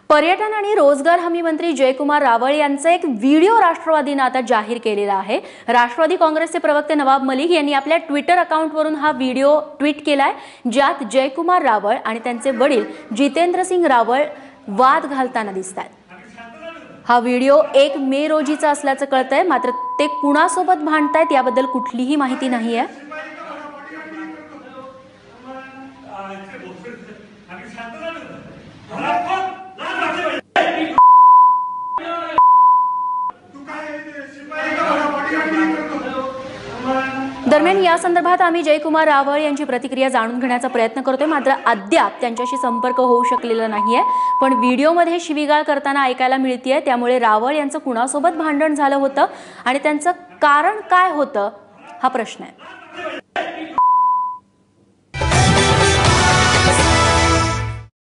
पर्यटन आणि रोजगार हमी मंत्री जयकुमार रावळ यांचा एक व्हिडिओ राष्ट्रवादीने आता जाहीर केलेला आहे। राष्ट्रवादी काँग्रेसचे प्रवक्ते नवाब मलिक यांनी आपल्या ट्विटर अकाउंटवरून हा व्हिडिओ ट्विट केलाय, ज्यात जयकुमार रावळ आणि त्यांचे वडील जितेंद्र सिंग रावळ वाद घालताना दिसतात। हा व्हिडिओ 1 मे रोजीचा असल्याचं कळतंय, मात्र ते कुणासोबत भांडतायत याबद्दल कुठलीही माहिती नाहीये। दरम्यान या संदर्भात आम्ही जयकुमार रावळ यांची प्रतिक्रिया जाणून घेण्याचा प्रयत्न करतोय, मात्र अद्याप त्यांच्याशी संपर्क होऊ शकलेला नाहीये। पण व्हिडिओमध्ये शिवीगाळ करताना ऐकायला मिळतेय, त्यामुळे रावळ यांचं कुणासोबत भांडण झालं होतं आणि त्यांचं कारण काय होतं हा प्रश्न आहे।